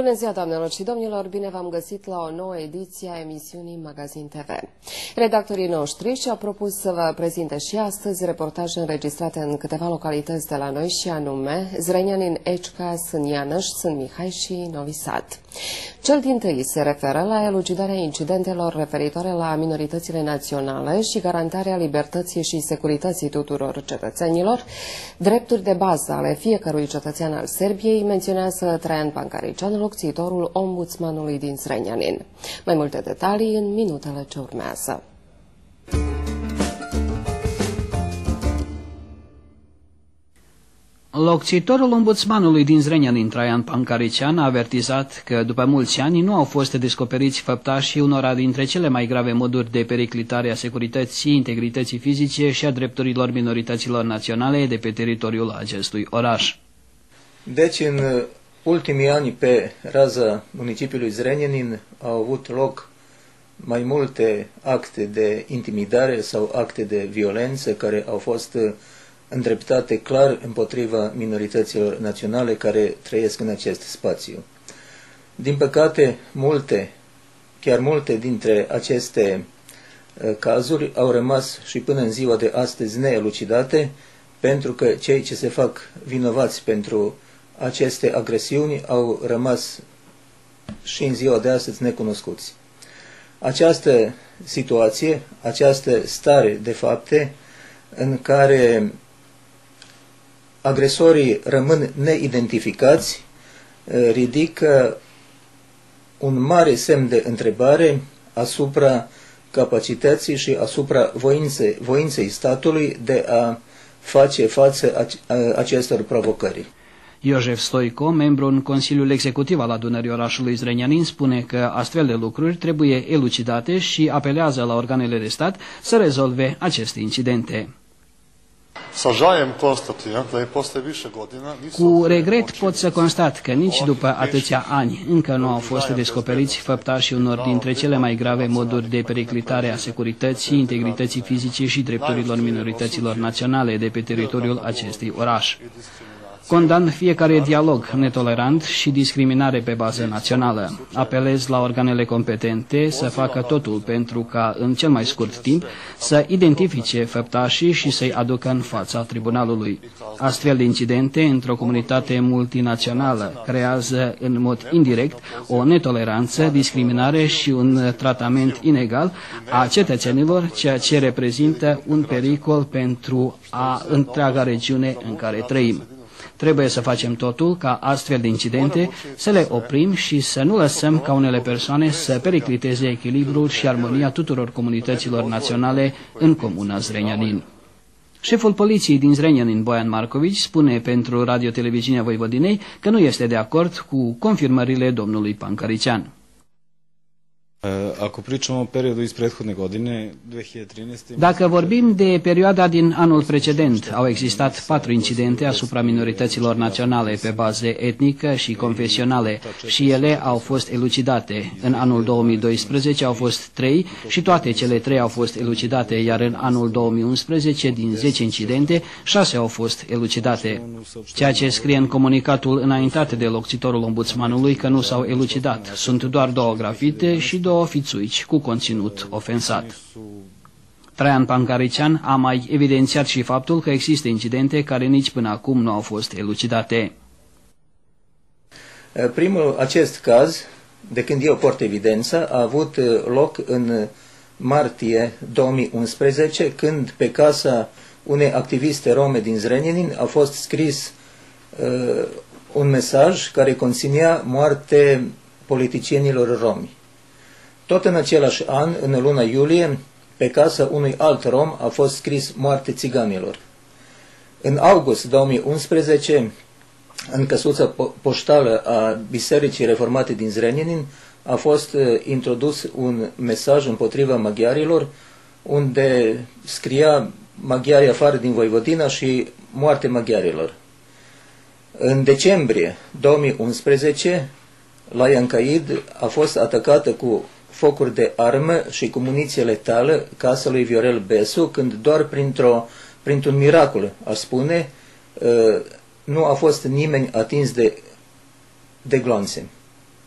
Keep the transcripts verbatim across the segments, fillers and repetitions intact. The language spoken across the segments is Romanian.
Bună ziua, doamnelor și domnilor! Bine v-am găsit la o nouă ediție a emisiunii Magazin T V. Redactorii noștri și-au propus să vă prezinte și astăzi reportaje înregistrate în câteva localități de la noi, și anume Zrenjanin, Ečka, Sân Janăș, Sân Mihai și Novi Sad. Cel dintâi se referă la elucidarea incidentelor referitoare la minoritățile naționale și garantarea libertății și securității tuturor cetățenilor, drepturi de bază ale fiecărui cetățean al Serbiei, menționează Traian Pancarician, locțitorul ombudsmanului din Zrenjanin. Mai multe detalii în minutele ce urmează. Locțitorul ombudsmanului din Zrenjanin, Traian Pancarician, a avertizat că după mulți ani nu au fost descoperiți făptașii unora dintre cele mai grave moduri de periclitare a securității, integrității fizice și a drepturilor minorităților naționale de pe teritoriul acestui oraș. Deci, în ultimii ani, pe raza municipiului Zrenjanin au avut loc mai multe acte de intimidare sau acte de violență care au fost îndreptate clar împotriva minorităților naționale care trăiesc în acest spațiu. Din păcate, multe, chiar multe dintre aceste cazuri au rămas și până în ziua de astăzi neelucidate, pentru că cei ce se fac vinovați pentru aceste agresiuni au rămas și în ziua de astăzi necunoscuți. Această situație, această stare de fapte în care agresorii rămân neidentificați, ridică un mare semn de întrebare asupra capacității și asupra voinței, voinței statului de a face față acestor provocări. Iosef Stoico, membru în Consiliul Executiv al Adunării orașului Zrenjanin, spune că astfel de lucruri trebuie elucidate și apelează la organele de stat să rezolve aceste incidente. Cu regret pot să constat că nici după atâția ani încă nu au fost descoperiți făptașii unor dintre cele mai grave moduri de periclitare a securității, integrității fizice și drepturilor minorităților naționale de pe teritoriul acestui oraș. Condamn fiecare dialog netolerant și discriminare pe bază națională. Apelez la organele competente să facă totul pentru ca, în cel mai scurt timp, să identifice făptașii și să-i aducă în fața tribunalului. Astfel de incidente, într-o comunitate multinațională, creează în mod indirect o netoleranță, discriminare și un tratament inegal a cetățenilor, ceea ce reprezintă un pericol pentru a întreaga regiune în care trăim. Trebuie să facem totul ca astfel de incidente să le oprim și să nu lăsăm ca unele persoane să pericliteze echilibrul și armonia tuturor comunităților naționale în comuna Zrenjanin. Șeful poliției din Zrenjanin, Bojan Marković, spune pentru Radio-Televiziunea Vojvodinei că nu este de acord cu confirmările domnului Pancarician. Dacă vorbim de perioada din anul precedent, au existat patru incidente asupra minorităților naționale pe bază etnică și confesionale și ele au fost elucidate. În anul două mii doisprezece au fost trei și toate cele trei au fost elucidate, iar în anul două mii unsprezece, din zece incidente, șase au fost elucidate. Ceea ce scrie în comunicatul înaintat de locțitorul ombudsmanului că nu s-au elucidat. Sunt doar două grafite și două fițuici cu conținut ofensat. Traian Pancarician a mai evidențiat și faptul că există incidente care nici până acum nu au fost elucidate. Primul acest caz, de când eu port evidența, a avut loc în martie două mii unsprezece, când pe casa unei activiste rome din Zrenjanin a fost scris uh, un mesaj care conținea moarte politicienilor romi. Tot în același an, în luna iulie, pe casa unui alt rom a fost scris moarte țiganilor. În august două mii unsprezece, în căsuța poștală a Bisericii Reformate din Zrenjanin, a fost introdus un mesaj împotriva maghiarilor, unde scria maghiari afară din Voivodina și moarte maghiarilor. În decembrie două mii unsprezece, la Iancaid a fost atacată cu focuri de armă și cu muniție letală casa lui Viorel Besu, când doar printr-o, printr-un miracol, aș spune, nu a fost nimeni atins de, de gloanțe.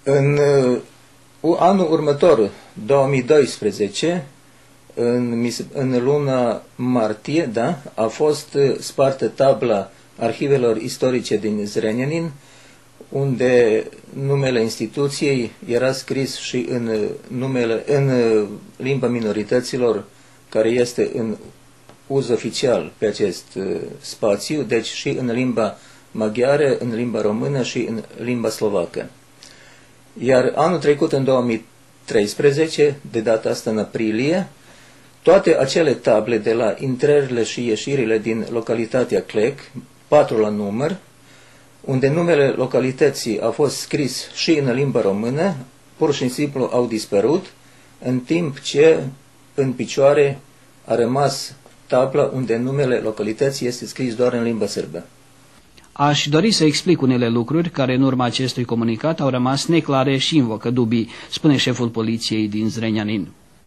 În uh, anul următor, două mii doisprezece, în, în luna martie, da, a fost spartă tabla arhivelor istorice din Zrenjanin, unde numele instituției era scris și în, numele, în limba minorităților, care este în uz oficial pe acest uh, spațiu, deci și în limba maghiară, în limba română și în limba slovacă. Iar anul trecut, în două mii treisprezece, de data asta în aprilie, toate acele table de la intrările și ieșirile din localitatea Clec, patru la număr, unde numele localității a fost scris și în limba română, pur și simplu au dispărut, în timp ce în picioare a rămas tabla unde numele localității este scris doar în limba sârbă. Aș dori să explic unele lucruri care în urma acestui comunicat au rămas neclare și invocă dubii, spune șeful poliției din Zrenjanin.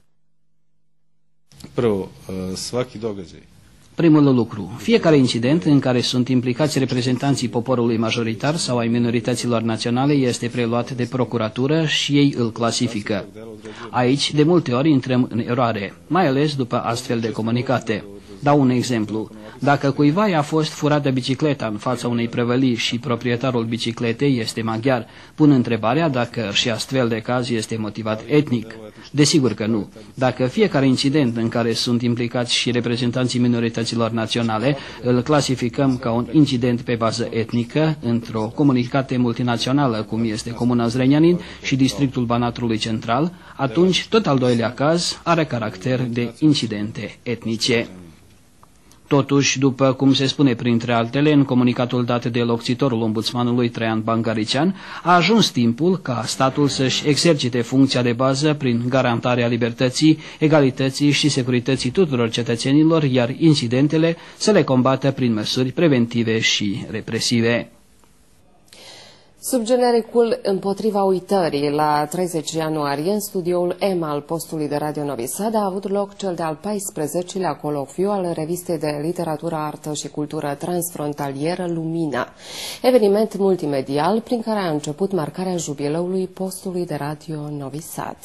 Prvo, svaki događaj. Primul lucru, fiecare incident în care sunt implicați reprezentanții poporului majoritar sau ai minorităților naționale este preluat de procuratură și ei îl clasifică. Aici, de multe ori, intrăm în eroare, mai ales după astfel de comunicate. Dau un exemplu. Dacă cuiva i-a fost furată bicicleta în fața unei prăvălii și proprietarul bicicletei este maghiar, pun întrebarea dacă și astfel de caz este motivat etnic. Desigur că nu. Dacă fiecare incident în care sunt implicați și reprezentanții minorităților naționale îl clasificăm ca un incident pe bază etnică într-o comunitate multinațională, cum este Comuna Zrenjanin și Districtul Banatrului Central, atunci tot al doilea caz are caracter de incidente etnice. Totuși, după cum se spune printre altele în comunicatul dat de locțitorul ombudsmanului Traian Bangarician, a ajuns timpul ca statul să-și exercite funcția de bază prin garantarea libertății, egalității și securității tuturor cetățenilor, iar incidentele să le combată prin măsuri preventive și represive. Sub genericul Împotriva uitării, la treizeci ianuarie, în studioul M al postului de Radio Novi Sad a avut loc cel de-al paisprezecelea colocviu al revistei de literatură, artă și cultură transfrontalieră Lumina, eveniment multimedial prin care a început marcarea jubileului postului de Radio Novi Sad.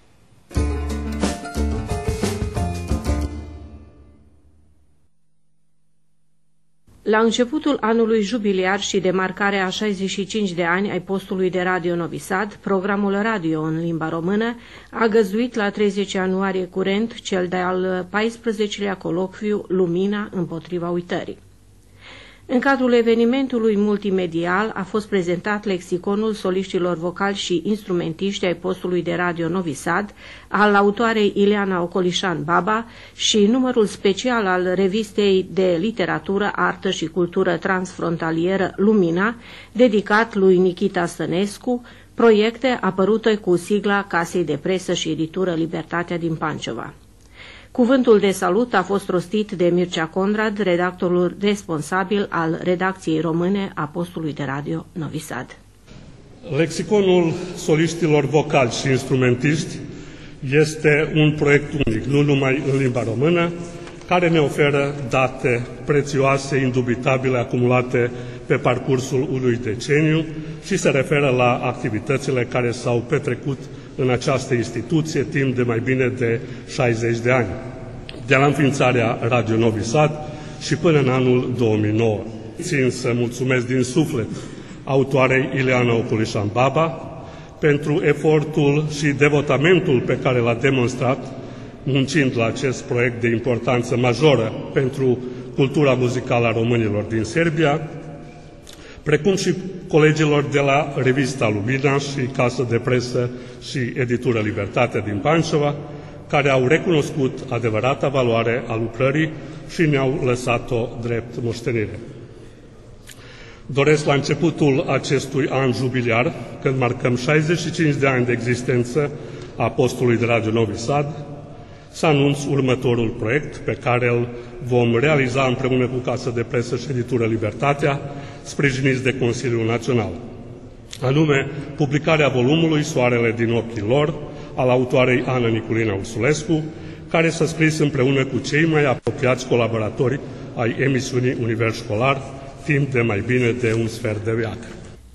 La începutul anului jubiliar și de marcare a șaizeci și cinci de ani ai postului de Radio Novi Sad, programul radio în limba română a găzduit la treizeci ianuarie curent cel de-al paisprezecelea colocviu Lumina împotriva uitării. În cadrul evenimentului multimedial a fost prezentat lexiconul soliștilor vocali și instrumentiști ai postului de Radio Novi Sad, al autoarei Ileana Ocolișan Baba și numărul special al revistei de literatură, artă și cultură transfrontalieră Lumina, dedicat lui Nichita Stănescu, proiecte apărute cu sigla Casei de Presă și Editură Libertatea din Pancova. Cuvântul de salut a fost rostit de Mircea Conrad, redactorul responsabil al redacției române a postului de Radio Novi Sad. Lexiconul soliștilor vocali și instrumentiști este un proiect unic, nu numai în limba română, care ne oferă date prețioase, indubitabile, acumulate pe parcursul unui deceniu și se referă la activitățile care s-au petrecut în această instituție timp de mai bine de șaizeci de ani, de la înființarea Radio Novi Sad și până în anul două mii nouă. Țin să mulțumesc din suflet autoarei Ileana Ocolișan Baba pentru efortul și devotamentul pe care l-a demonstrat muncind la acest proiect de importanță majoră pentru cultura muzicală a românilor din Serbia, precum și colegilor de la revista Lumina și Casă de Presă și Editură Libertatea din Pancova, care au recunoscut adevărata valoare a lucrării și ne-au lăsat-o drept moștenire. Doresc la începutul acestui an jubiliar, când marcăm șaizeci și cinci de ani de existență a postului de Radio Novi Sad, să anunț următorul proiect pe care îl vom realiza împreună cu Casă de Presă și Editură Libertatea, sprijiniți de Consiliul Național, anume publicarea volumului Soarele din ochii lor, al autoarei Ana Niculina Ursulescu, care s-a scris împreună cu cei mai apropiați colaboratori ai emisiunii Univers Școlar, timp de mai bine de un sfert de veac.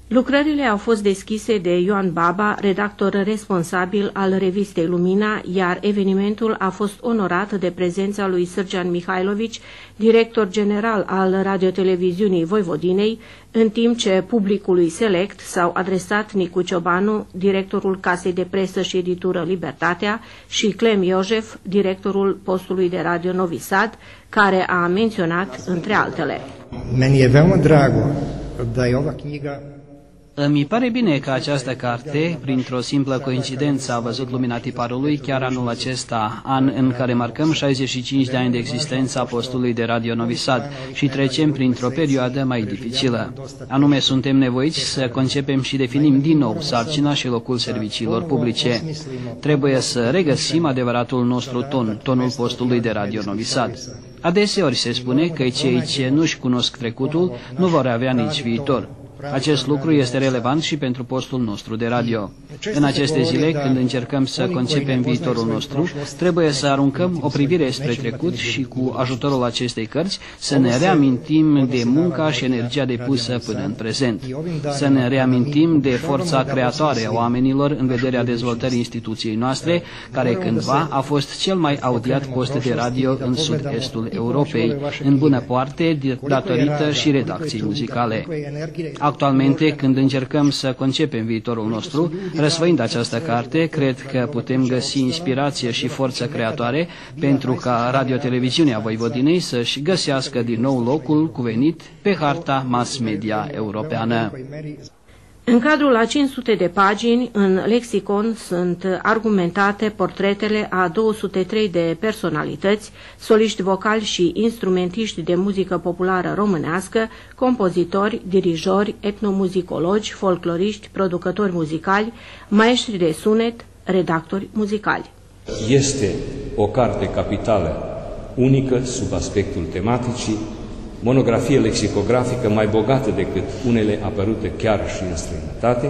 Lucrările au fost deschise de Ioan Baba, redactor responsabil al revistei Lumina, iar evenimentul a fost onorat de prezența lui Sârgean Mihailovici, director general al Radioteleviziunii Voivodinei, în timp ce publicului select s-au adresat Nicu Ciobanu, directorul Casei de Presă și Editură Libertatea, și Clem Iojef, directorul postului de radio Novi Sad, care a menționat, între altele: Meni je veoma drago da je ova knjiga. Îmi pare bine că această carte, printr-o simplă coincidență, a văzut lumina tiparului chiar anul acesta, an în care marcăm șaizeci și cinci de ani de existență a postului de radio Novi Sad și trecem printr-o perioadă mai dificilă. Anume, suntem nevoiți să concepem și definim din nou sarcina și locul serviciilor publice. Trebuie să regăsim adevăratul nostru ton, tonul postului de radio Novi Sad. Adeseori se spune că cei ce nu-și cunosc trecutul nu vor avea nici viitor. Acest lucru este relevant și pentru postul nostru de radio. În aceste zile, când încercăm să concepem viitorul nostru, trebuie să aruncăm o privire spre trecut și, cu ajutorul acestei cărți, să ne reamintim de munca și energia depusă până în prezent. Să ne reamintim de forța creatoare a oamenilor în vederea dezvoltării instituției noastre, care cândva a fost cel mai audiat post de radio în sud-estul Europei, în bună parte datorită și redacției muzicale. Actualmente, când încercăm să concepem viitorul nostru, răsfăind această carte, cred că putem găsi inspirație și forță creatoare pentru ca Radioteleviziunea Voivodinei să-și găsească din nou locul cuvenit pe harta mass media europeană. În cadrul a cinci sute de pagini, în lexicon sunt argumentate portretele a două sute trei de personalități, soliști vocali și instrumentiști de muzică populară românească, compozitori, dirijori, etnomuzicologi, folcloriști, producători muzicali, maestri de sunet, redactori muzicali. Este o carte capitală, unică sub aspectul tematicii, monografie lexicografică mai bogată decât unele apărute chiar și în străinătate,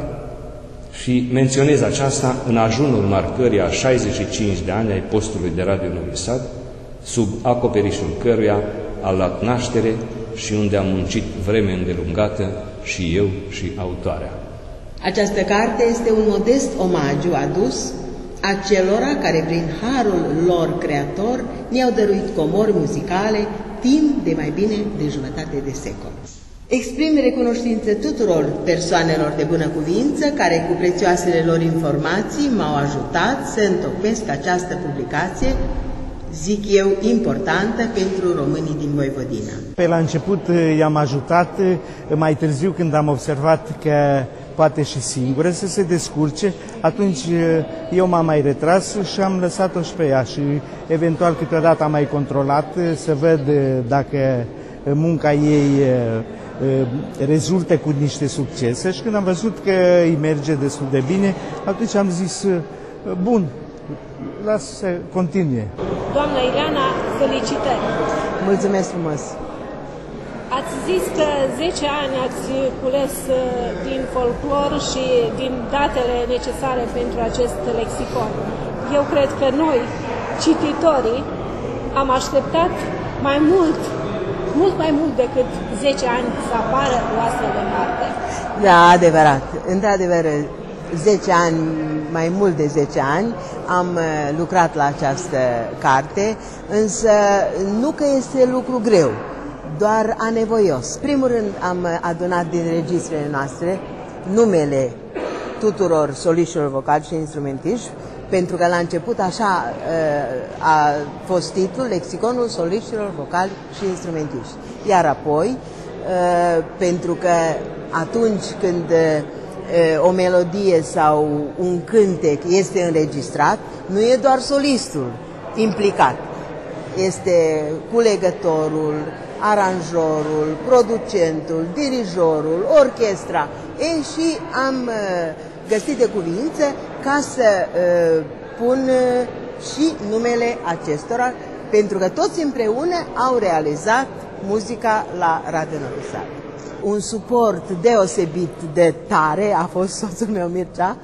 și menționez aceasta în ajunul marcării a șaizeci și cinci de ani ai postului de radio Novi Sad, sub acoperișul căruia a luat naștere și unde am muncit vreme îndelungată și eu și autoarea. Această carte este un modest omagiu adus acelora care prin harul lor creator ne-au dăruit comori muzicale timp de mai bine de jumătate de secol. Exprim recunoștință tuturor persoanelor de bună cuvință care cu prețioasele lor informații m-au ajutat să întocmesc această publicație, zic eu, importantă pentru românii din Voivodina. Pe la început i-am ajutat, mai târziu când am observat că poate și singură să se descurce, atunci eu m-am mai retras și am lăsat-o și pe ea și eventual câteodată am mai controlat să văd dacă munca ei rezultă cu niște succese și când am văzut că îi merge destul de bine, atunci am zis, bun, lasă să continue. Doamna Ileana, felicitări! Mulțumesc frumos! Ați zis că zece ani ați cules din folclor și din datele necesare pentru acest lexicon. Eu cred că noi, cititorii, am așteptat mai mult, mult mai mult decât zece ani să apară o astfel de carte. Da, adevărat. Într-adevăr, zece ani, mai mult de zece ani, am lucrat la această carte, însă nu că este lucru greu, doar anevoios. Primul rând am adunat din registrele noastre numele tuturor soliștilor vocali și instrumentiști, pentru că la început așa a fost titlul, Lexiconul soliștilor vocali și instrumentiști. Iar apoi, pentru că atunci când o melodie sau un cântec este înregistrat, nu e doar solistul implicat, este culegătorul, aranjorul, producentul, dirijorul, orchestra. E, și am găsit de cuvință ca să uh, pun uh, și numele acestora, pentru că toți împreună au realizat muzica la Radio Novi Sad. Un suport deosebit de tare a fost soțul meu Mircea,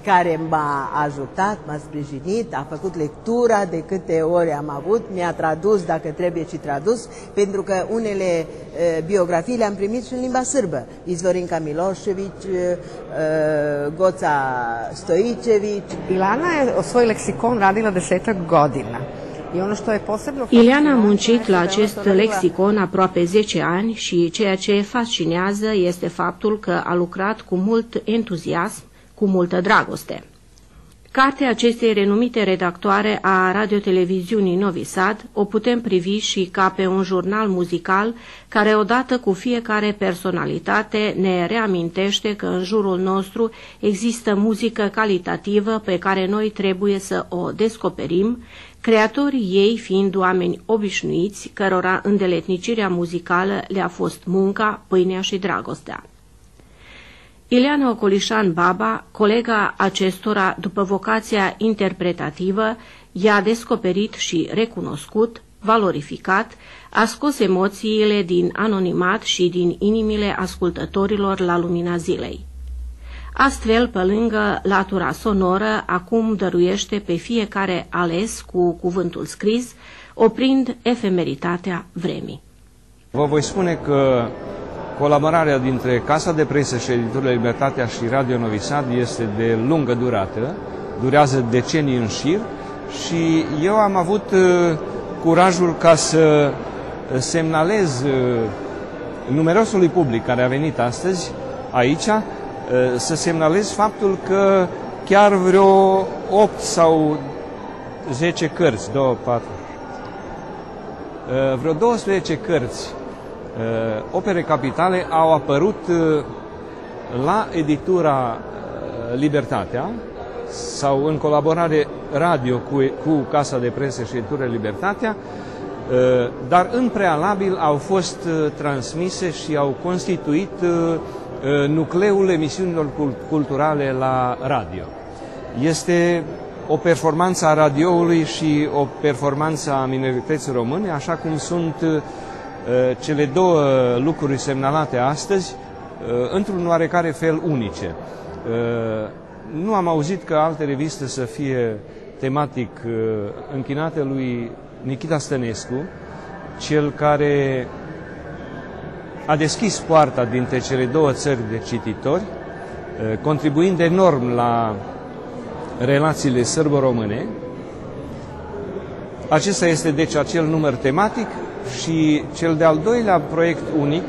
care m-a ajutat, m-a sprijinit, a făcut lectura de câte ori am avut, mi-a tradus dacă trebuie și tradus, pentru că unele uh, biografii le-am primit și în limba sârbă. Izvorinka Milošević, uh, Goca Stojićević. Ilana je svoj leksikon radila desetak godina. Ileana a muncit la acest lexicon aproape zece ani și ceea ce fascinează este faptul că a lucrat cu mult entuziasm, cu multă dragoste. Cartea acestei renumite redactoare a radioteleviziunii Novi Sad o putem privi și ca pe un jurnal muzical care odată cu fiecare personalitate ne reamintește că în jurul nostru există muzică calitativă pe care noi trebuie să o descoperim, creatorii ei fiind oameni obișnuiți, cărora îndeletnicirea muzicală le-a fost munca, pâinea și dragostea. Ileana Ocolișan Baba, colega acestora după vocația interpretativă, i-a descoperit și recunoscut, valorificat, a scos emoțiile din anonimat și din inimile ascultătorilor la lumina zilei. Astfel, pe lângă latura sonoră, acum dăruiește pe fiecare ales cu cuvântul scris, oprind efemeritatea vremii. Vă voi spune că colaborarea dintre Casa de Presă și Editurile Libertatea și Radio Novi Sad este de lungă durată, durează decenii în șir și eu am avut uh, curajul ca să semnalez uh, numerosului public care a venit astăzi aici, uh, să semnalez faptul că chiar vreo opt sau zece cărți, două, patru, uh, vreo douăsprezece cărți, Uh, opere capitale au apărut uh, la editura uh, Libertatea sau în colaborare radio cu, cu Casa de Presă și Editura Libertatea, uh, dar în prealabil au fost uh, transmise și au constituit uh, uh, nucleul emisiunilor culturale la radio. Este o performanță a radioului și o performanță a minorității române, așa cum sunt uh, cele două lucruri semnalate astăzi, într-un oarecare fel unice. Nu am auzit că alte reviste să fie tematic închinate lui Nichita Stănescu, cel care a deschis poarta dintre cele două țări de cititori, contribuind enorm la relațiile sârbo-române. Acesta este deci acel număr tematic. Și cel de-al doilea proiect unic,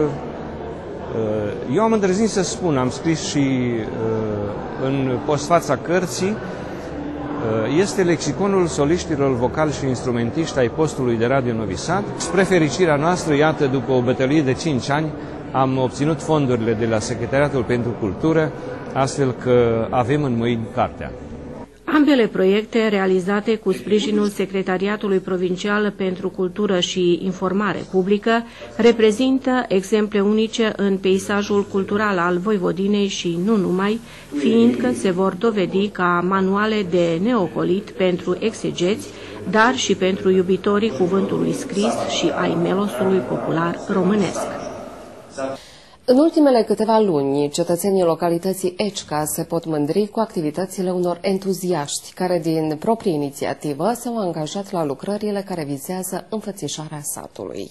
eu am îndrăznit să spun, am scris și în postfața cărții, este lexiconul soliștilor vocali și instrumentiști ai postului de Radio Novi Sad. Spre fericirea noastră, iată, după o bătălie de cinci ani, am obținut fondurile de la Secretariatul pentru Cultură, astfel că avem în mâini cartea. Ambele proiecte, realizate cu sprijinul Secretariatului Provincial pentru Cultură și Informare Publică, reprezintă exemple unice în peisajul cultural al Voivodinei și nu numai, fiindcă se vor dovedi ca manuale de neocolit pentru exegeți, dar și pentru iubitorii cuvântului scris și ai melosului popular românesc. În ultimele câteva luni, cetățenii localității Ecica se pot mândri cu activitățile unor entuziaști care, din proprie inițiativă, s-au angajat la lucrările care vizează înfățișarea satului.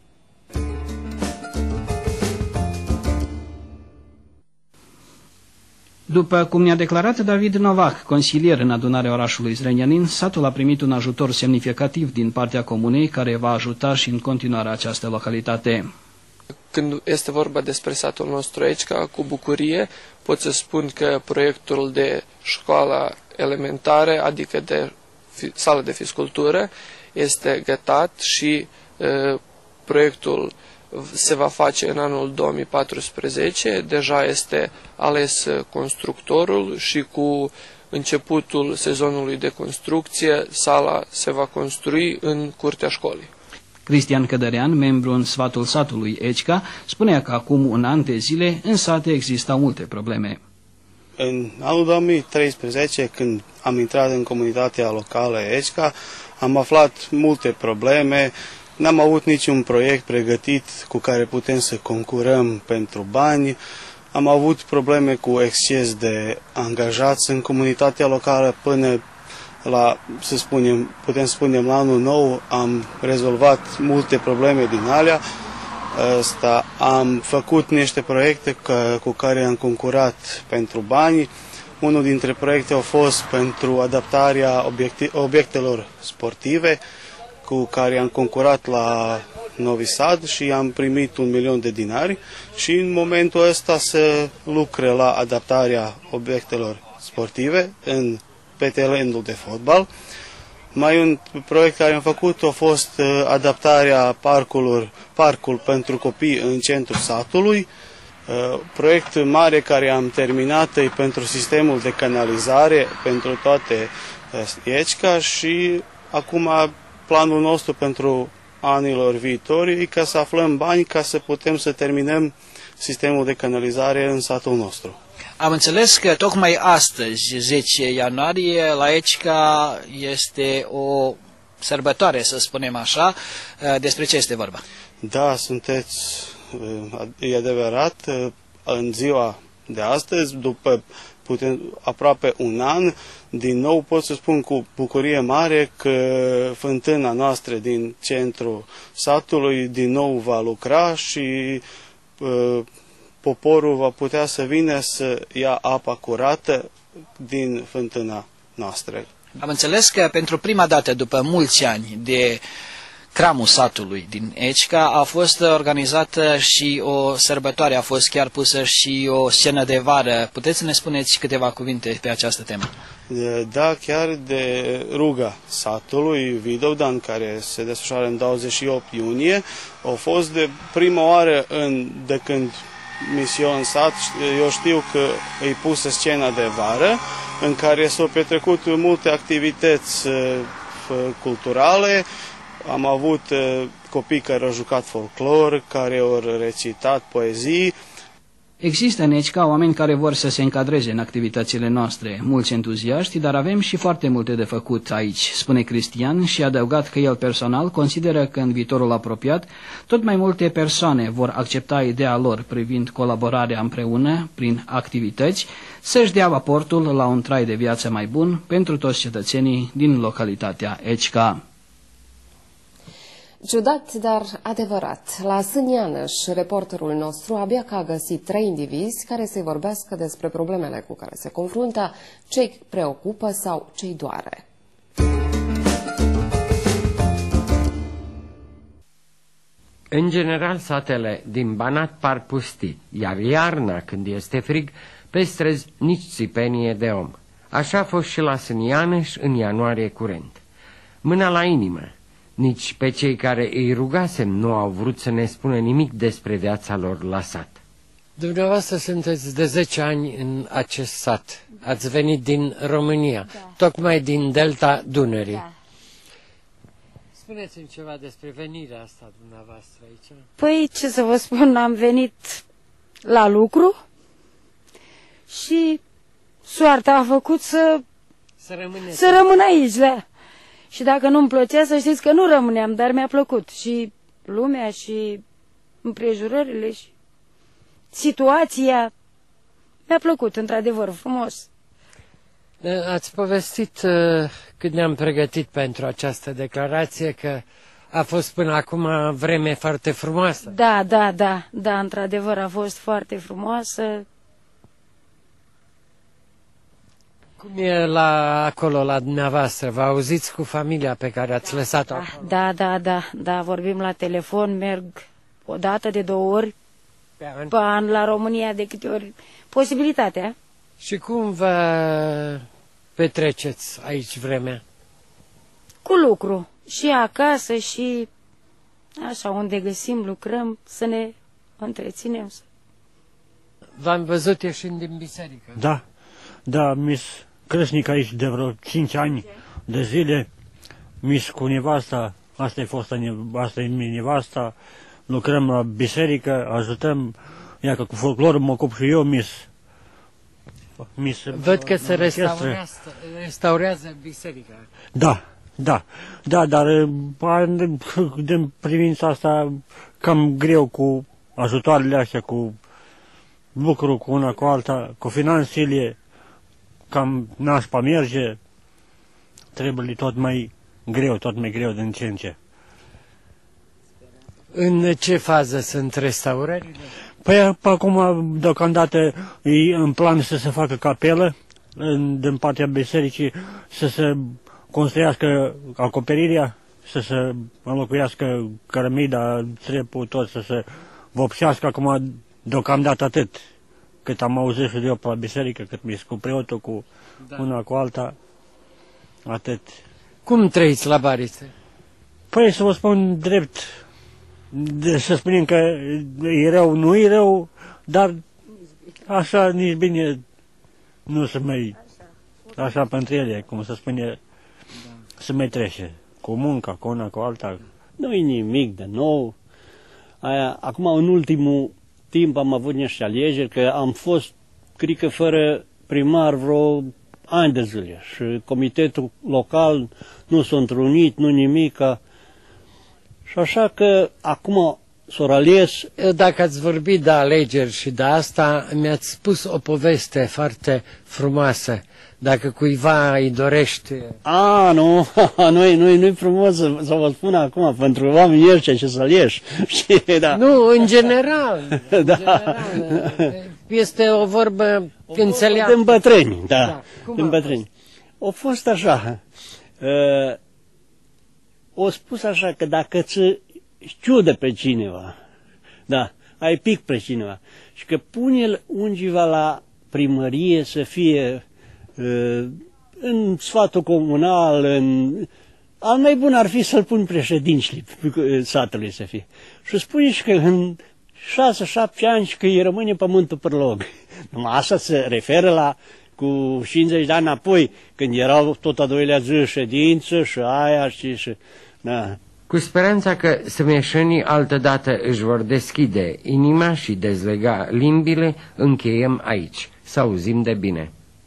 După cum ne-a declarat David Novac, consilier în adunarea orașului Zrenjanin, satul a primit un ajutor semnificativ din partea comunei care va ajuta și în continuare această localitate. Când este vorba despre satul nostru aici, ca cu bucurie, pot să spun că proiectul de școală elementară, adică de sală de fiscultură, este gătat și uh, proiectul se va face în anul două mii paisprezece. Deja este ales constructorul și cu începutul sezonului de construcție, sala se va construi în curtea școlii. Cristian Cădărean, membru în sfatul satului Ecica, spunea că acum un an de zile în sate existau multe probleme. În anul două mii treisprezece, când am intrat în comunitatea locală Ecica, am aflat multe probleme, n-am avut niciun proiect pregătit cu care putem să concurăm pentru bani, Am avut probleme cu exces de angajați în comunitatea locală până la, să spunem, putem spune, la anul nou am rezolvat multe probleme din alea. Asta, am făcut niște proiecte cu care am concurat pentru bani. Unul dintre proiecte a fost pentru adaptarea obiectelor sportive, cu care am concurat la Novi Sad și am primit un milion de dinari și în momentul ăsta se lucre la adaptarea obiectelor sportive în pe terenul de fotbal. Mai un proiect care am făcut a fost adaptarea parcului, parcul pentru copii în centrul satului. Proiect mare care am terminat e pentru sistemul de canalizare pentru toate Echca și acum planul nostru pentru anilor viitori e ca să aflăm bani ca să putem să terminăm sistemul de canalizare în satul nostru. Am înțeles că tocmai astăzi, zece ianuarie, la Echca este o sărbătoare, să spunem așa. Despre ce este vorba? Da, sunteți, e adevărat, în ziua de astăzi, după putem, aproape un an, din nou pot să spun cu bucurie mare că fântâna noastră din centrul satului din nou va lucra și uh, poporul va putea să vină să ia apa curată din fântâna noastră. Am înțeles că pentru prima dată după mulți ani de cramul satului din Echca a fost organizată și o sărbătoare, a fost chiar pusă și o scenă de vară. Puteți să ne spuneți câteva cuvinte pe această temă? Da, chiar de ruga satului Vidovdan, care se desfășoară în douăzeci și opt iunie, a fost de prima oară în, de când misiune în sat, eu știu că e pusă scena de vară, în care s-au petrecut multe activități culturale. Am avut copii care au jucat folclor, care au recitat poezii. Există în Echca oameni care vor să se încadreze în activitățile noastre, mulți entuziaști, dar avem și foarte multe de făcut aici, spune Cristian și a adăugat că el personal consideră că în viitorul apropiat tot mai multe persoane vor accepta ideea lor privind colaborarea împreună prin activități, să-și dea aportul la un trai de viață mai bun pentru toți cetățenii din localitatea Echca. Ciudat, dar adevărat. La Sânianăș, reporterul nostru abia că a găsit trei indivizi care să-i vorbească despre problemele cu care se confruntă, ce-i preocupă sau ce-i doare. În general, satele din Banat par pustii, iar iarna, când este frig, pe străzi nici țipenie de om. Așa a fost și la Sânianăș în ianuarie curent. Mâna la inimă. Nici pe cei care îi rugasem nu au vrut să ne spună nimic despre viața lor la sat. Dumneavoastră sunteți de zece ani în acest sat. Ați venit din România, da. Tocmai din delta Dunării. Da. Spuneți-mi ceva despre venirea asta dumneavoastră aici. Păi, ce să vă spun, am venit la lucru și soarta a făcut să, să, să rămân aici, da. Și dacă nu-mi plăcea, să știți că nu rămâneam, dar mi-a plăcut. Și lumea, și împrejurările, și situația mi-a plăcut, într-adevăr, frumos. Ați povestit uh, când ne-am pregătit pentru această declarație că a fost până acum vreme foarte frumoasă. Da, da, da, da, într-adevăr a fost foarte frumoasă. Cum e la acolo, la dumneavoastră? Vă auziți cu familia pe care ați lăsat-o? Da, da, da, da, vorbim la telefon, merg o dată de două ori pe an, pe an la România, de câte ori posibilitatea. Și cum vă petreceți aici vremea? Cu lucru, și acasă, și așa, unde găsim, lucrăm, să ne întreținem. V-am văzut ieșind din biserică. Da, da, mis creșnic aici de vreo cinci ani de zile, mis cu nevasta, asta e fosta, asta e nevasta, lucrăm la biserică, ajutăm, ia că cu folclorul mă ocup și eu, mis. mis Văd că se restaurează, restaurează biserica. Da, da, da, dar din privința asta cam greu cu ajutoarele astea, cu lucru cu una cu alta, cu finanțele, cam nașpa merge, trebuie tot mai greu, tot mai greu din ce în ce. În ce fază sunt restaurările? Păi acum, deocamdată, e în plan să se facă capelă, în, din partea bisericii, să se construiască acoperirea, să se înlocuiască cărămida, trepul, tot să se vopsească. Acum, deocamdată atât, cât am auzit și de eu pe la biserică, cât mi-e cu preotul, cu da. una cu alta, atât. Cum trăiți la Barițe? Păi să vă spun drept, de, să spunem că e rău, nu e rău, dar așa nici bine nu se mai, așa pentru ele, cum se spune, da. se mai trece, cu munca, cu una, cu alta. Nu e nimic de nou. Aia, acum, în ultimul timp am avut niște alegeri, că am fost, cred că fără primar vreo ani de zile și comitetul local nu s-a întrunit, nu nimica. Și așa că acum s-o ales. Dacă ați vorbit de alegeri și de asta, mi-ați spus o poveste foarte frumoasă. Dacă cuiva îi dorește... A, nu, nu-i nu nu frumos să, să vă spun acum, pentru oamenii ăștia ce să ieși. Da. Nu, în general. În da. general. Este o vorbă înțeleaptă. Din bătrâni, da, da. din bătrâni. A fost așa, uh, o spus așa că dacă ți ciudă pe cineva, da, ai pic pe cineva, și că pune-l undeva la primărie să fie uh, în sfatul comunal, în... al mai bun ar fi să-l pun președinții satului să fie. Și spune și că în șase, șapte ani și că îi rămâne pământul pe loc. Numai asta se referă la cu cincizeci de ani înapoi, când erau tot a doilea zi ședință și aia și... și da. Cu speranța că sămeșenii altădată își vor deschide inima și dezlega limbile, încheiem aici. Să auzim de bine.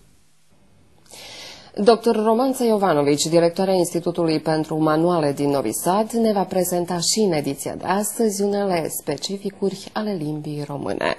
doctor Romanța Iovanovici, directoarea Institutului pentru Manuale din Novi Sad, ne va prezenta și în ediția de astăzi unele specificuri ale limbii române.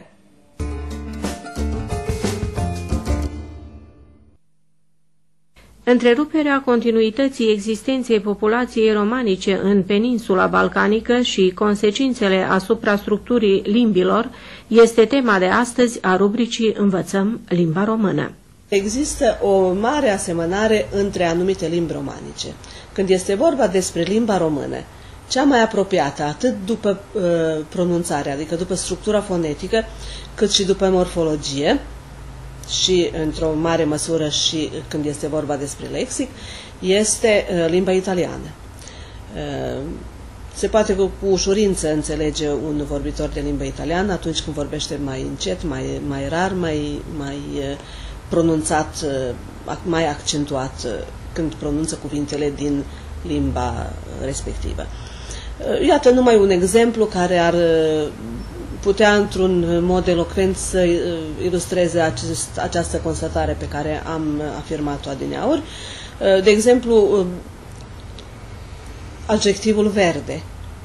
Întreruperea continuității existenței populației romanice în peninsula balcanică și consecințele asupra structurii limbilor este tema de astăzi a rubricii Învățăm limba română. Există o mare asemănare între anumite limbi romanice. Când este vorba despre limba română, cea mai apropiată, atât după uh, pronunțare, adică după structura fonetică, cât și după morfologie, și într-o mare măsură și când este vorba despre lexic, este uh, limba italiană. Uh, se poate cu, cu ușurință înțelege un vorbitor de limba italiană atunci când vorbește mai încet, mai, mai rar, mai, mai uh, pronunțat, uh, mai accentuat uh, când pronunță cuvintele din limba respectivă. Uh, iată numai un exemplu care ar uh, putea într-un mod elocvent să ilustreze acest, această constatare pe care am afirmat-o adineauri. De exemplu, adjectivul verde,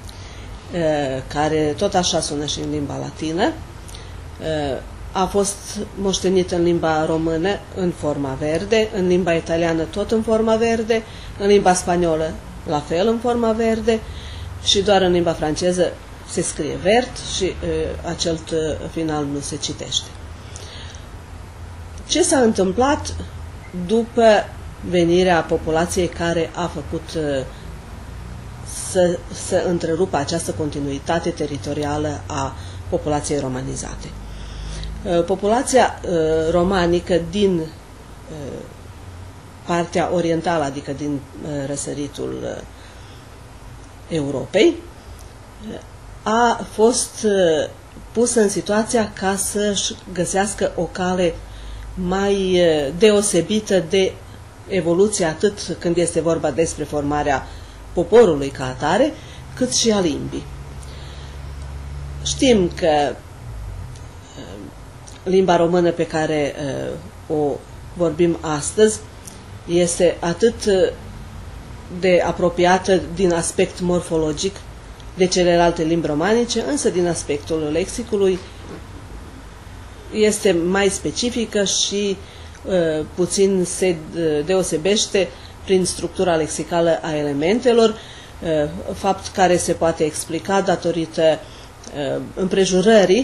care tot așa sună și în limba latină, a fost moștenit în limba română în forma verde, în limba italiană tot în forma verde, în limba spaniolă la fel în forma verde și doar în limba franceză se scrie vert și uh, acel t final nu se citește. Ce s-a întâmplat după venirea populației care a făcut uh, să, să întrerupă această continuitate teritorială a populației romanizate? Uh, populația uh, romanică din uh, partea orientală, adică din uh, răsăritul uh, Europei, uh, a fost pusă în situația ca să-și găsească o cale mai deosebită de evoluție, atât când este vorba despre formarea poporului ca atare, cât și a limbii. Știm că limba română pe care o vorbim astăzi este atât de apropiată din aspect morfologic de celelalte limbi romanice, însă din aspectul lexicului este mai specifică și uh, puțin se deosebește prin structura lexicală a elementelor, uh, fapt care se poate explica datorită uh, împrejurării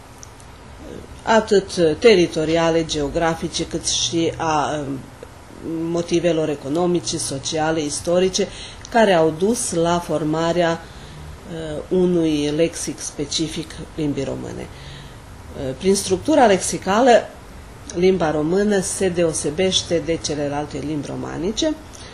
atât teritoriale, geografice, cât și a uh, motivelor economice, sociale, istorice, care au dus la formarea uh, unui lexic specific limbii române. Uh, prin structura lexicală, limba română se deosebește de celelalte limbi romanice,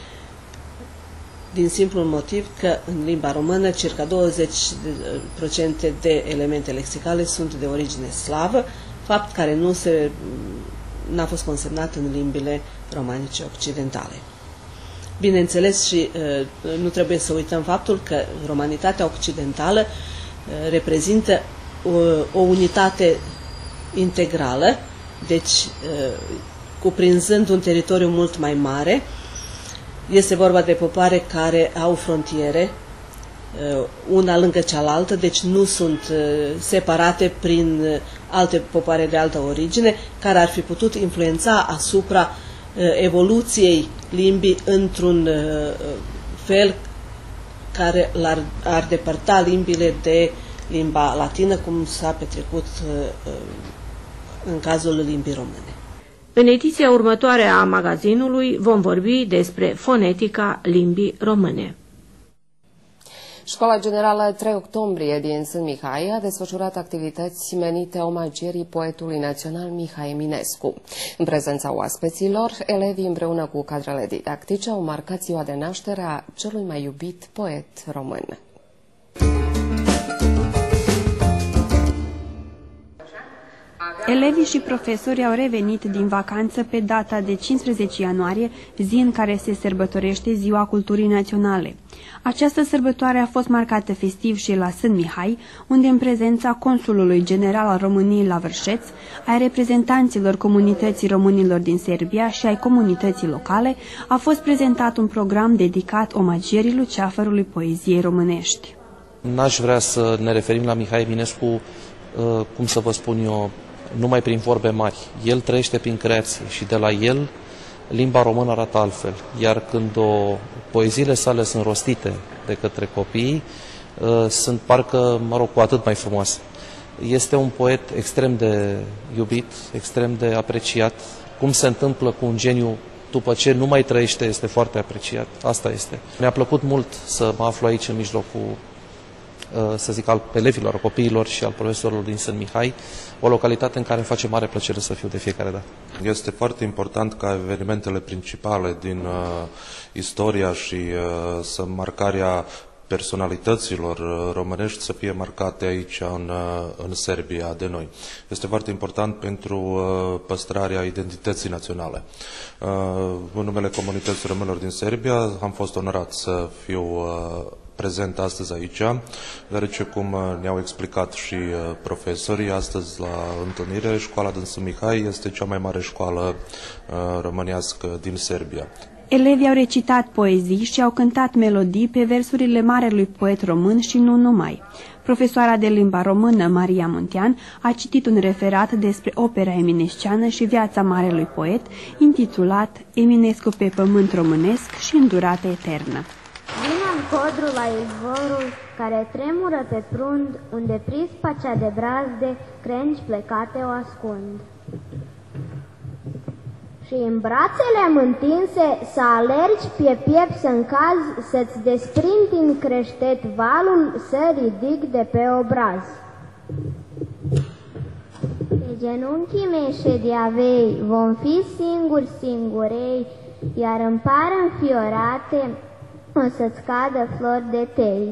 din simplul motiv că în limba română circa douăzeci la sută de elemente lexicale sunt de origine slavă, fapt care nu se n-a fost consemnat în limbile romanice occidentale. Bineînțeles, și uh, nu trebuie să uităm faptul că romanitatea occidentală uh, reprezintă o, o unitate integrală, deci uh, cuprinzând un teritoriu mult mai mare. Este vorba de popoare care au frontiere, uh, una lângă cealaltă, deci nu sunt uh, separate prin uh, alte popoare de altă origine, care ar fi putut influența asupra uh, evoluției limbii într-un uh, fel care l-ar ar depărta limbile de limba latină, cum s-a petrecut uh, uh, în cazul limbii române. În ediția următoare a magazinului vom vorbi despre fonetica limbii române. Școala Generală trei octombrie din Sân Mihai a desfășurat activități menite omagierii poetului național Mihai Eminescu. În prezența oaspeților, elevii împreună cu cadrele didactice au marcat ziua de naștere a celui mai iubit poet român. Elevii și profesorii au revenit din vacanță pe data de cincisprezece ianuarie, zi în care se sărbătorește Ziua Culturii Naționale. Această sărbătoare a fost marcată festiv și la Sân Mihai, unde în prezența consulului general al României la Vârșeț, ai reprezentanților comunității românilor din Serbia și ai comunității locale, a fost prezentat un program dedicat omagierii luceafărului poeziei românești. N-aș vrea să ne referim la Mihai Eminescu, cum să vă spun eu, numai prin vorbe mari. El trăiește prin creație și de la el limba română arată altfel. Iar când o, poeziile sale sunt rostite de către copii, sunt parcă, mă rog, cu atât mai frumoase. Este un poet extrem de iubit, extrem de apreciat. Cum se întâmplă cu un geniu după ce nu mai trăiește, este foarte apreciat. Asta este. Mi-a plăcut mult să mă aflu aici în mijlocul, să zic, al elevilor, copiilor și al profesorilor din Sân Mihai, o localitate în care îmi face mare plăcere să fiu de fiecare dată. Este foarte important ca evenimentele principale din uh, istoria și uh, să marcarea personalităților românești să fie marcate aici în, în Serbia de noi. Este foarte important pentru păstrarea identității naționale. În numele comunității românilor din Serbia am fost onorat să fiu prezent astăzi aici, deoarece, cum ne-au explicat și profesorii astăzi la întâlnire, școala din Sân Mihai este cea mai mare școală românească din Serbia. Elevii au recitat poezii și au cântat melodii pe versurile marelui poet român și nu numai. Profesoara de limba română, Maria Muntean, a citit un referat despre opera eminesciană și viața marelui poet, intitulat Eminescu pe pământ românesc și în durată eternă. Vine în codru la izvorul care tremură pe prund, unde prispa cea de brazde crengi plecate o ascund. Și în brațele am întinse să alergi pe piept să-n cazi, să-ți desprind din creștet valul, să ridic de pe obraz. Pe genunchii mei șediavei vom fi singuri singurei, iar în pară înfiorate o să-ți cadă flori de tei.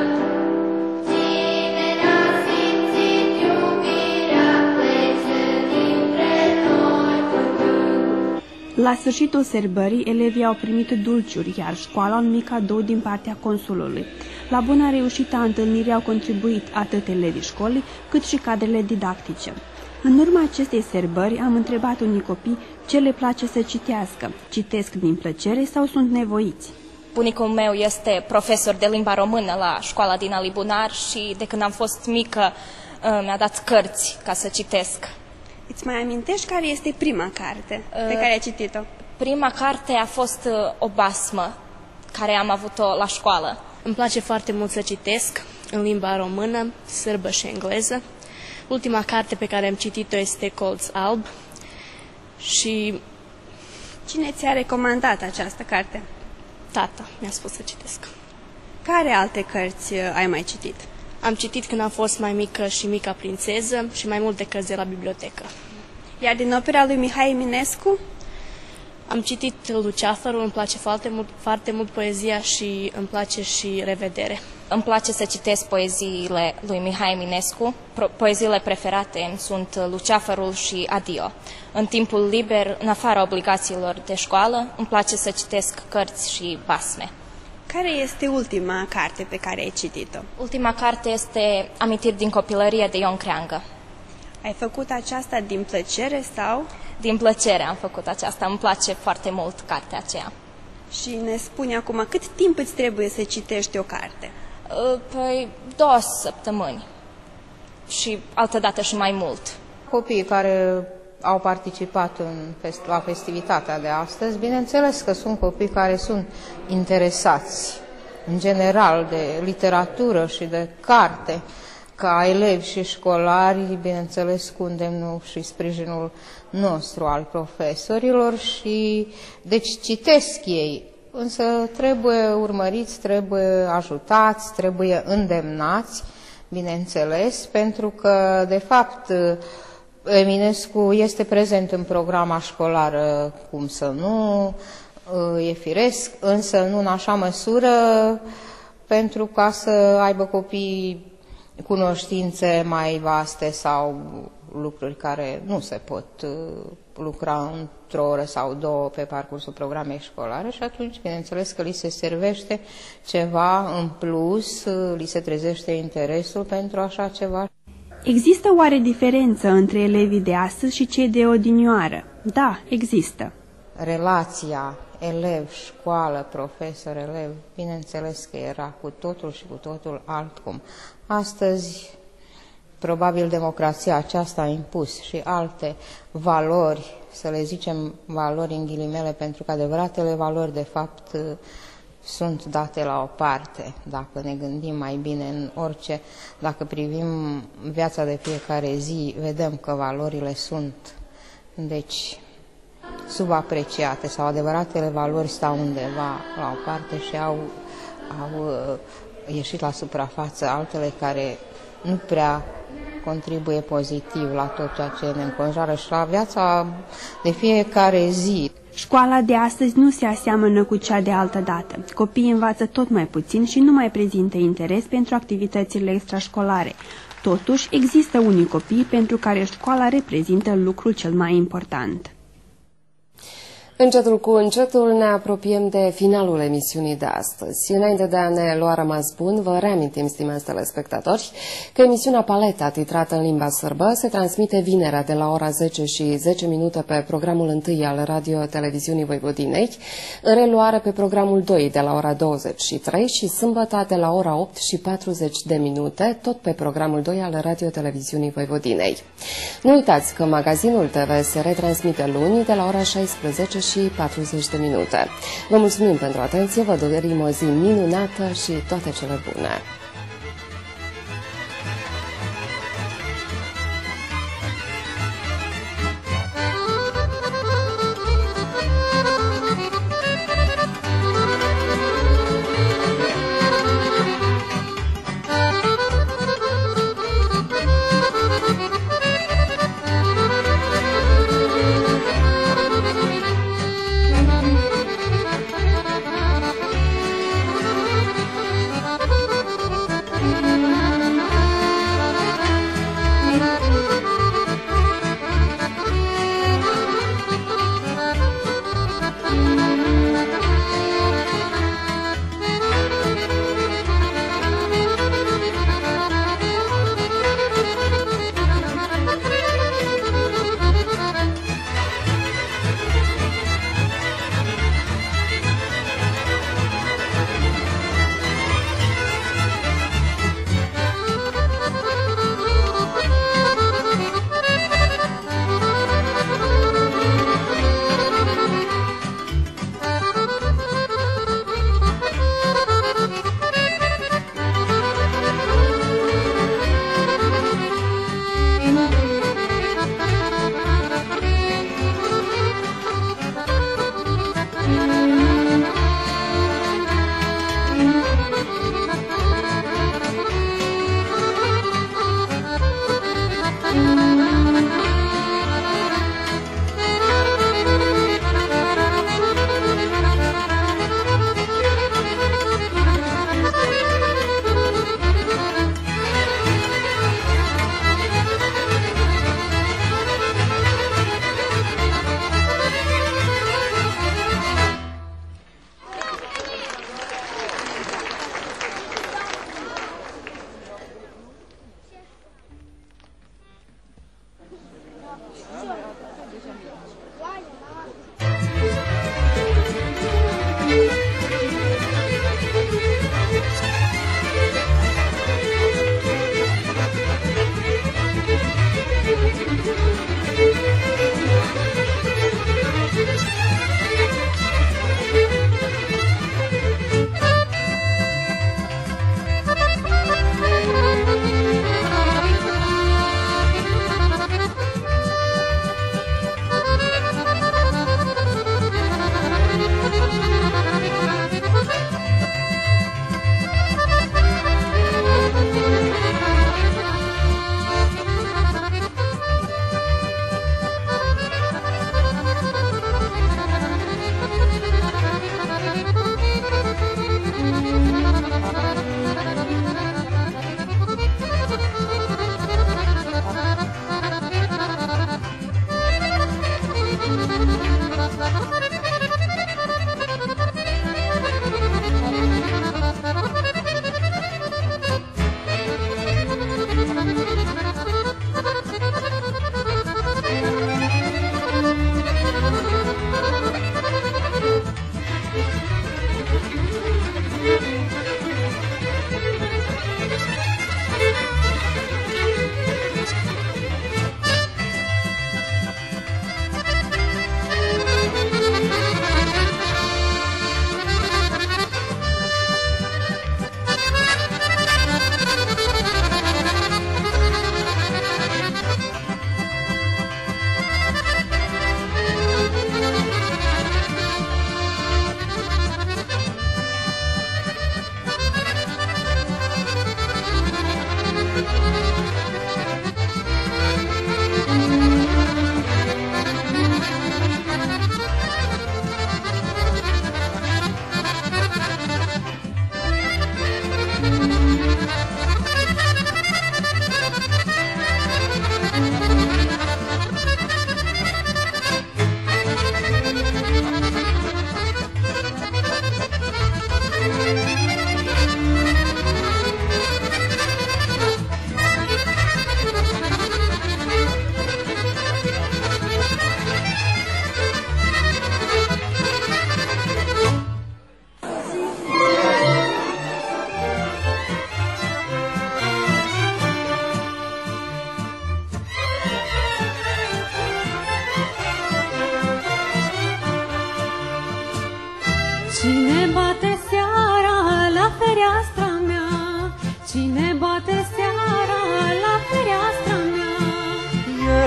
Cine n-a simțit iubirea, plece La sfârșitul sărbării, elevii au primit dulciuri, iar școala un mic cadou din partea consulului. La buna reușită a întâlnirii au contribuit atât elevii școlii, cât și cadrele didactice. În urma acestei sărbări am întrebat unii copii ce le place să citească. Citesc din plăcere sau sunt nevoiți? Bunicul meu este profesor de limba română la școala din Alibunar și de când am fost mică mi-a dat cărți ca să citesc. Îți mai amintești care este prima carte pe care ai citit-o? Prima carte a fost o basmă care am avut-o la școală. Îmi place foarte mult să citesc în limba română, sârbă și engleză. Ultima carte pe care am citit-o este Colț alb. Și cine ți-a recomandat această carte? Tata mi-a spus să citesc. Care alte cărți ai mai citit? Am citit când am fost mai mică și Mica prințeză și mai multe cărți de la bibliotecă. Iar din opera lui Mihai Eminescu? Am citit Luceafărul, îmi place foarte mult, foarte mult poezia și îmi place și Revedere. Îmi place să citesc poeziile lui Mihai Eminescu. Poeziile preferate îmi sunt Luceafărul și Adio. În timpul liber, în afara obligațiilor de școală, îmi place să citesc cărți și basme. Care este ultima carte pe care ai citit-o? Ultima carte este Amintiri din copilărie de Ion Creangă. Ai făcut aceasta din plăcere sau? Din plăcere am făcut aceasta, îmi place foarte mult cartea aceea. Și ne spune acum, cât timp îți trebuie să citești o carte? Păi două săptămâni și altădată și mai mult. Copiii care au participat în fest- la festivitatea de astăzi, bineînțeles că sunt copii care sunt interesați în general de literatură și de carte. Ca elevi și școlari, bineînțeles, cu îndemnul și sprijinul nostru al profesorilor și deci citesc ei, însă trebuie urmăriți, trebuie ajutați, trebuie îndemnați, bineînțeles, pentru că, de fapt, Eminescu este prezent în programa școlară, cum să nu, e firesc, însă nu în așa măsură pentru ca să aibă copii cunoștințe mai vaste sau lucruri care nu se pot lucra într-o oră sau două pe parcursul programei școlare și atunci, bineînțeles că li se servește ceva în plus, li se trezește interesul pentru așa ceva. Există oare diferență între elevii de astăzi și cei de odinioară? Da, există. Relația elev, școală, profesor, elev, bineînțeles că era cu totul și cu totul altcum. Astăzi, probabil, democrația aceasta a impus și alte valori, să le zicem valori în ghilimele, pentru că adevăratele valori, de fapt, sunt date la o parte. Dacă ne gândim mai bine în orice, dacă privim viața de fiecare zi, vedem că valorile sunt, deci, subapreciate sau adevăratele valori stau undeva la o parte și au, au ieșit la suprafață altele care nu prea contribuie pozitiv la tot ceea ce ne înconjoară și la viața de fiecare zi. Școala de astăzi nu se aseamănă cu cea de altă dată. Copiii învață tot mai puțin și nu mai prezintă interes pentru activitățile extrașcolare. Totuși, există unii copii pentru care școala reprezintă lucrul cel mai important. Încetul cu încetul ne apropiem de finalul emisiunii de astăzi. Înainte de a ne lua rămas bun, vă reamintim, stimați telespectatori, că emisiunea Paleta, titrată în limba sârbă, se transmite vinerea de la ora zece și zece minute pe programul întâi al Radio-Televiziunii Voivodinei, în reluare pe programul doi de la ora douăzeci și trei și sâmbătă de la ora opt și patruzeci de minute, tot pe programul doi al Radio-Televiziunii Voivodinei. Nu uitați că magazinul T V se retransmite luni de la ora șaisprezece și patruzeci de minute. Vă mulțumim pentru atenție, vă dorim o zi minunată și toate cele bune!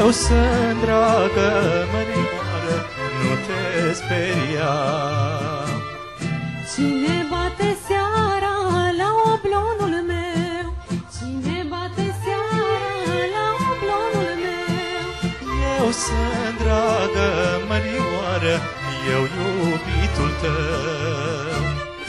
Eu sunt dragă mărioară, nu te speria. Cine bate seara la oblonul meu? Cine bate seara la oblonul meu? Eu sunt dragă mărioară, eu iubitul tău.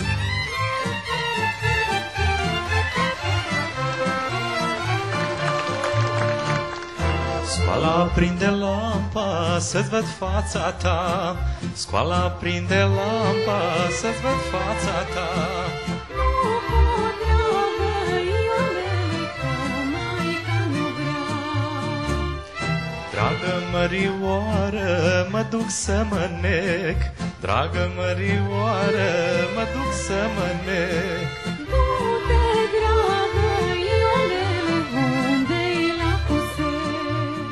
Scoala prinde lampa să-ți văd fața ta, scoala prinde lampa să-ți văd fața ta. Nu pot, dragă Ionele, că maica nu vrea. Dragă mărioară, mă duc să mă nec, dragă mărioară, mă duc să mă nec. Du-te, dragă Ionele, unde-i lacul sec?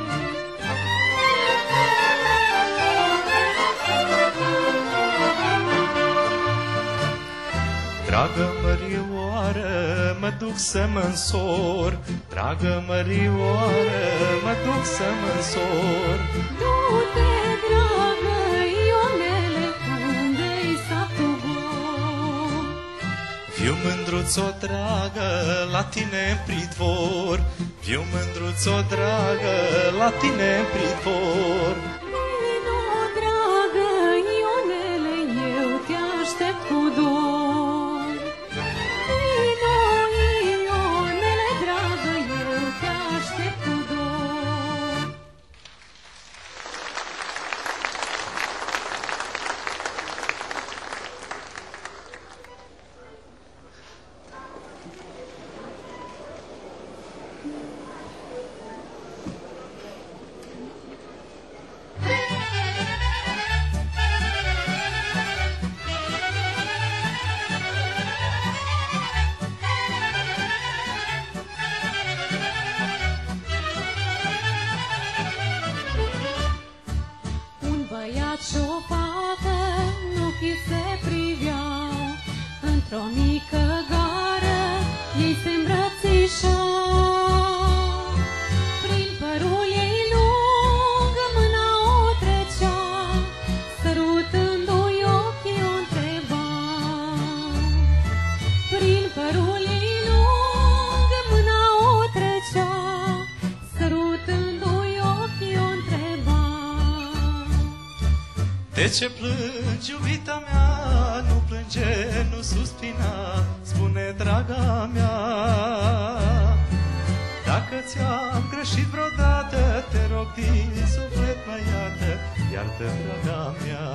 Dragă mărioară, mă duc să mă însor, dragă mărioară, mă duc să mă însor. Du-te, dragă Ionele, unde-i satul gol? Viu mândruț-o dragă la tine în pridvor, viu mândruț-o dragă la tine în pridvor. Vino, dragă Ionele, eu te aștept cu dor. Vino, Ionele, dragă, eu te aștept cu dor. Un băiat și o fată în ochii se priveau, într-o mică gară ei se îmbrățișau. Prin părul ei lung mâna o trecea, sărutându-i ochii o întreba. Prin părul ei lung mâna o trecea, sărutându-i ochii o întreba. De ce plângi, iubita mea? Nu plânge, nu suspina, spune, draga mea. Dacă ți-am greșit vreodată, te rog din suflet, mă iartă, iartă, draga mea.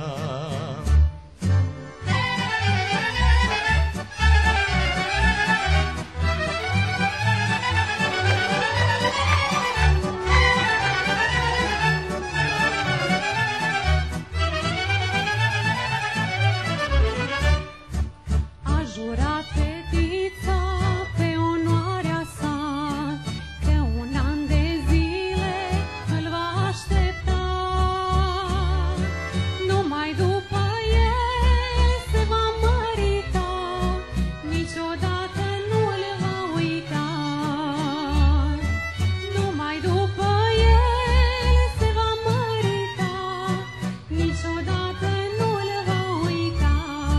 A jurat fetița pe onoarea sa că un an de zile îl va aștepta. Numai după el se va mărita, niciodată nu îl va uita. Numai după el se va mărita, niciodată nu îl va uita.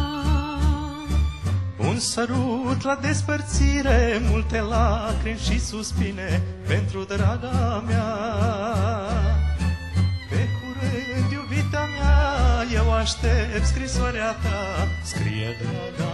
Un sărut la despărțire, multe lacrimi și suspine pentru draga mea. Pe curând, iubita mea, eu aștept scrisoarea ta, scrie, draga